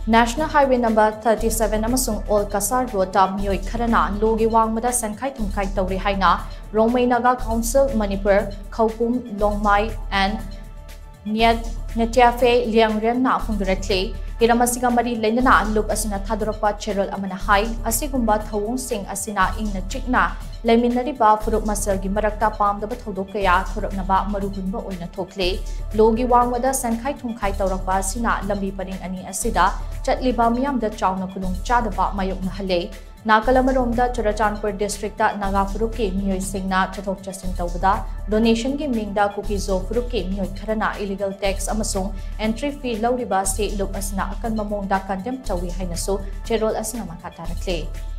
National Highway number 37 amasung Old Cachar Road Meeoi Kharana logi Wangmada Senkhai Thumkhai Toure haina Rongmei Naga Council Manipur Khoupum Longmai and Ntayphay Lyangrian na phongdorakli Hiramasiga mari lendana loop asina thadorapa cherol amana hai asigumba thawong sing asina ingna chikna leminariba furup masal gi marakta pamdaba thodok kaya thoroknaba marugunba oina thokle logi wangmada Senkhai Thumkhai Tourapa asina lambi paring ani asida chatliba miyamda chawna khulung chadaba mayokna hale Nakalamaromda Churachandpur district Naga Furuki Meeoi Singna Chathok Chasin Tawbada donation gi mingda Kukizo Furuki Meeoi Kharana illegal tax amasung entry fee lawriba state loop asna akan mamongda condemn tawi hainasu cherol asna makatarakle